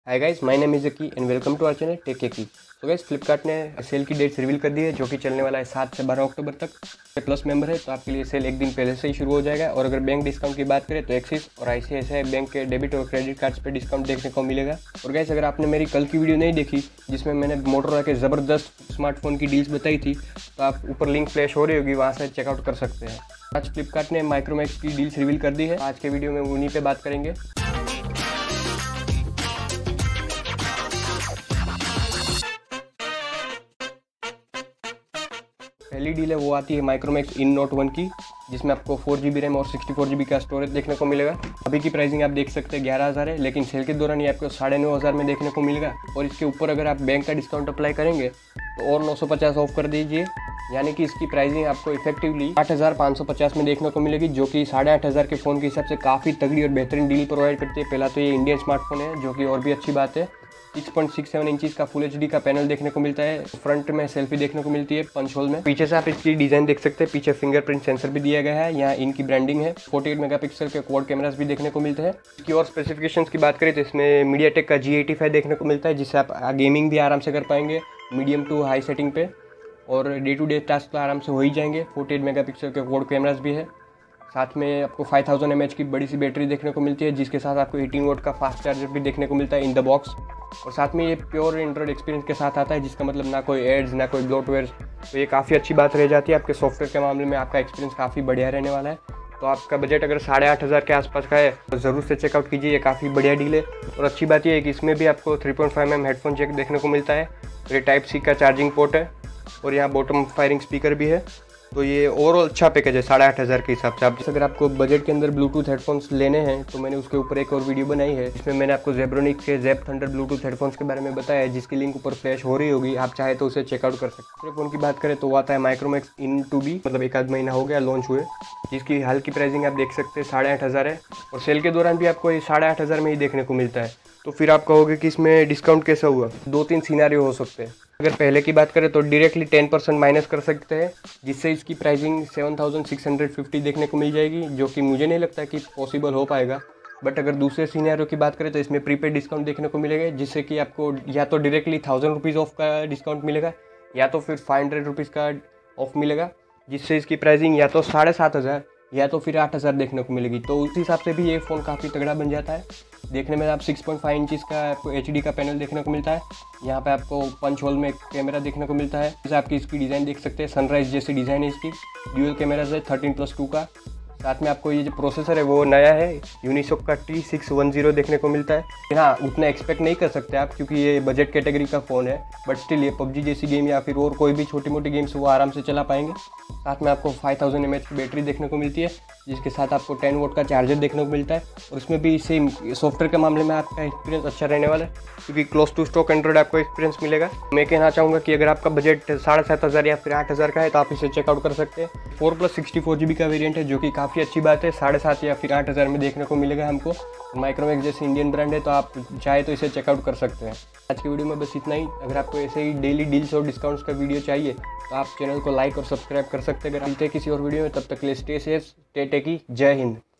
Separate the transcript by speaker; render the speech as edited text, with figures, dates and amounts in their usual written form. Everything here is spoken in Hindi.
Speaker 1: Hi guys, my name is Zaki and welcome to our channel tech की। तो गाइस, फ्लिपकार्ट ने सेल की डेट्स रिवील कर दी है जो कि चलने वाला है 7 से 12 अक्टूबर तक। प्लस मेंबर है तो आपके लिए सेल एक दिन पहले से ही शुरू हो जाएगा। और अगर बैंक डिस्काउंट की बात करें तो एक्सिस और आईसीआईसीआई बैंक के डेबिट और क्रेडिट कार्ड्स पे डिस्काउंट देखने को मिलेगा। और गाइस, अगर आपने मेरी कल की वीडियो नहीं देखी जिसमें मैंने मोटोरोला के ज़बरदस्त स्मार्टफोन की डील्स बताई थी, तो आप ऊपर लिंक फ्लैश हो रही होगी, वहाँ से चेकआउट कर सकते हैं। आज फ्लिपकार्ट ने माइक्रोमैक्स की डील्स रिवील कर दी है। आज के वीडियो में उन्हीं पर बात करेंगे। पहली डील है वो आती है माइक्रोमैक्स इन नोट 1 की, जिसमें आपको 4GB रैम और 64GB का स्टोरेज देखने को मिलेगा। अभी की प्राइसिंग आप देख सकते हैं 11,000 है, लेकिन सेल के दौरान ये आपको 9,500 में देखने को मिलेगा। और इसके ऊपर अगर आप बैंक का डिस्काउंट अप्लाई करेंगे तो और 950 ऑफ कर दीजिए, यानी कि इसकी प्राइसिंग आपको इफेक्टिवली 8,550 में देखने को मिलेगी, जो कि 8,500 के फ़ोन के हिसाब से काफ़ी तगड़ी और बेहतरीन डील प्रोवाइड करती है। पहला तो ये इंडियन स्मार्टफोन है, जो कि और भी अच्छी बात है। 6.67 इंचज़ का फुल HD का पैनल देखने को मिलता है। फ्रंट में सेल्फी देखने को मिलती है पंच होल में। पीछे से आप इसकी डिज़ाइन देख सकते हैं, पीछे फिंगरप्रिंट सेंसर भी दिया गया है। यहाँ इनकी ब्रांडिंग है। 48 मेगापिक्सल के क्वाड कैमरास भी देखने को मिलते हैं। इसकी और स्पेसिफिकेशंस की बात करें तो इसमें मीडियाटेक का G85 देखने को मिलता है, जिससे आप गेमिंग भी आराम से कर पाएंगे मीडियम टू हाई सेटिंग पे, और डे टू डे टास्क तो आराम से हो ही जाएंगे। 48 मेगापिक्सल के क्वाड कैमरास भी है। साथ में आपको 5000 mAh की बड़ी सी बैटरी देखने को मिलती है, जिसके साथ आपको 18 वोट का फास्ट चार्जर भी देखने को मिलता है इन द बॉक्स। और साथ में ये प्योर एंड्रॉइड एक्सपीरियंस के साथ आता है, जिसका मतलब ना कोई एड्स ना कोई ब्लोटवेयर, तो ये काफ़ी अच्छी बात रह जाती है। आपके सॉफ्टवेयर के मामले में आपका एक्सपीरियंस काफ़ी बढ़िया रहने वाला है। तो आपका बजट अगर 8,500 के आसपास का है तो ज़रूर से चेकआउट कीजिए, ये काफ़ी बढ़िया डील है। और अच्छी बात ये है कि इसमें भी आपको 3.5mm हेडफोन जैक देखने को मिलता है। और ये Type-C का चार्जिंग पोर्ट है, और यहाँ बॉटम फायरिंग स्पीकर भी है। तो ये ओवरऑल अच्छा पैकेज है 8,500 के हिसाब से। आप अगर आपको बजट के अंदर ब्लूटूथ हेडफोन्स लेने हैं तो मैंने उसके ऊपर एक और वीडियो बनाई है, जिसमें मैंने आपको जेब्रोनिक के जेब थंडर ब्लूटूथ हेडफोन्स के बारे में बताया है, जिसकी लिंक ऊपर फ्लैश हो रही होगी। आप चाहे तो उसे चेकआउट कर सकते हैं। फ़ोन की बात करें तो वो आता है माइक्रोमैक्स इन 2B, मतलब एक आध महीना हो गया लॉन्च हुए, जिसकी हाल की प्राइसिंग आप देख सकते हैं 8,500 है। और सेल के दौरान भी आपको ये 8,500 में ही देखने को मिलता है। तो फिर आप कहोगे कि इसमें डिस्काउंट कैसा हुआ? 2-3 सिनेरियो हो सकते हैं। अगर पहले की बात करें तो डायरेक्टली 10% माइनस कर सकते हैं, जिससे इसकी प्राइसिंग 7,650 देखने को मिल जाएगी, जो कि मुझे नहीं लगता कि पॉसिबल हो पाएगा। बट अगर दूसरे सिनेरियो की बात करें तो इसमें प्रीपेड डिस्काउंट देखने को मिलेगा, जिससे कि आपको या तो डायरेक्टली 1,000 रुपीज़ ऑफ का डिस्काउंट मिलेगा, या तो फिर 500 रुपीज़ का ऑफ मिलेगा, जिससे इसकी प्राइसिंग या तो 7,500 या तो फिर 8,000 देखने को मिलेगी। तो उस हिसाब से भी ये फ़ोन काफ़ी तगड़ा बन जाता है। देखने में आप 6.5 इंचज़ का आपको HD का पैनल देखने को मिलता है। यहाँ पे आपको पंच होल में कैमरा देखने को मिलता है। जैसे आपकी इसकी डिज़ाइन देख सकते हैं, सनराइज जैसी डिज़ाइन है इसकी। ड्यूअल कैमराज है 13+2 का। साथ में आपको ये जो प्रोसेसर है वो नया है, यूनिसॉक का T610 देखने को मिलता है। हाँ, उतना एक्सपेक्ट नहीं कर सकते आप, क्योंकि ये बजट कैटेगरी का फ़ोन है, बट स्टिल ये PUBG जैसी गेम या फिर और कोई भी छोटी मोटी गेम्स वो आराम से चला पाएंगे। साथ में आपको 5000 mAh की बैटरी देखने को मिलती है, जिसके साथ आपको 10 वोट का चार्जर देखने को मिलता है। और इसमें भी सेम सॉफ्टवेयर के मामले में आपका एक्सपीरियंस अच्छा रहने वाला है, क्योंकि क्लोज टू स्टॉक एंड्रॉइड आपको एक्सपीरियंस मिलेगा। मैं कहना चाहूँगा कि अगर आपका बजट 7,500 या फिर 8,000 का है तो आप इसे चेकआउट कर सकते हैं। 4+64GB का वेरिएंट है, जो कि काफ़ी अच्छी बात है। 7,500 या फिर 8,000 में देखने को मिलेगा हमको। माइक्रोमैक्स जैसे इंडियन ब्रांड है, तो आप चाहे तो इसे चेकआउट कर सकते हैं। आज की वीडियो में बस इतना ही। अगर आपको ऐसे ही डेली डील्स और डिस्काउंट्स का वीडियो चाहिए तो आप चैनल को लाइक और सब्सक्राइब कर सकते हैं। अगर मिलते हैं किसी और वीडियो में, तब तक के लिए स्टे सेफ, स्टे टेकी। जय हिंद।